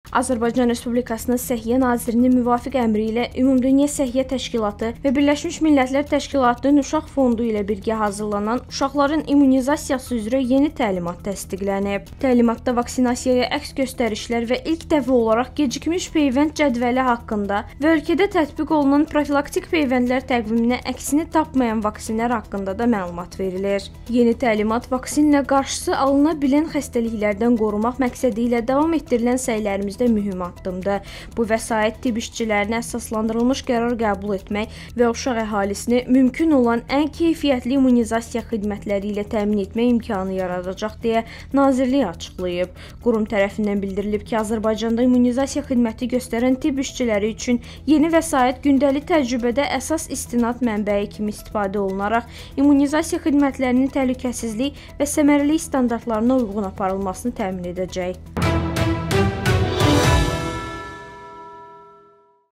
Azərbaycan Respublikasının Səhiyyə Nazirinin müvafiq əmri ilə Ümumdünya Səhiyyə Təşkilatı və Birləşmiş Millətlər Təşkilatının Uşaq Fondu ilə birgə hazırlanan uşaqların immunizasiyası üzrə yeni təlimat təsdiqlənib. Təlimatda vaksinasiyaya əks göstərişlər və ilk dəfə olaraq gecikmiş peyvənd cədvəli haqqında və ölkədə tətbiq olunan profilaktik peyvəndlər təqviminə əksini tapmayan vaksinlər haqqında da məlumat verilir. Yeni təlimat vaksinlə qarşısı alına bilən xəstəliklərdən qorumaq məqsədi ilə davam etdirilən səylərimizdə mühüm addımdır. Bu vəsait tibb işçilərinə əsaslandırılmış qərar qəbul etmək və uşaq əhalisini mümkün olan ən keyfiyyətli immunizasiya xidmətləri ilə təmin etmək imkanı yaradacaq deyə Nazirlik açıqlayıb. Qurum tərəfindən bildirilib ki, Azərbaycanda immunizasiya xidməti göstərən tibb işçiləri üçün yeni vəsait gündəlik təcrübədə əsas istinad mənbəyi kimi istifadə olunaraq immunizasiya xidmətlərinin təhlükəsizlik və səmərəlilik standartlarına uyğun aparılmasını təmin edəcək.